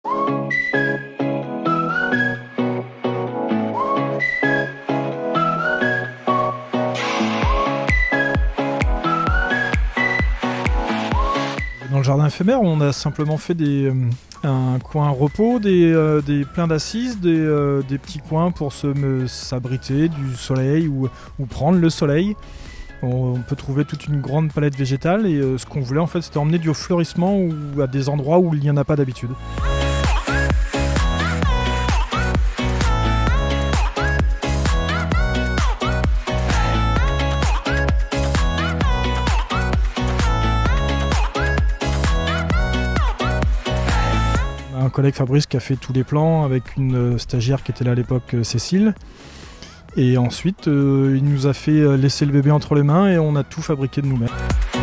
Dans le jardin éphémère, on a simplement fait un coin repos, des pleins d'assises, des petits coins pour s'abriter du soleil ou prendre le soleil. On peut trouver toute une grande palette végétale et ce qu'on voulait en fait c'était emmener du fleurissement ou à des endroits où il n'y en a pas d'habitude. Un collègue Fabrice qui a fait tous les plans avec une stagiaire qui était là à l'époque, Cécile. Et ensuite, il nous a fait laisser le bébé entre les mains et on a tout fabriqué de nous-mêmes.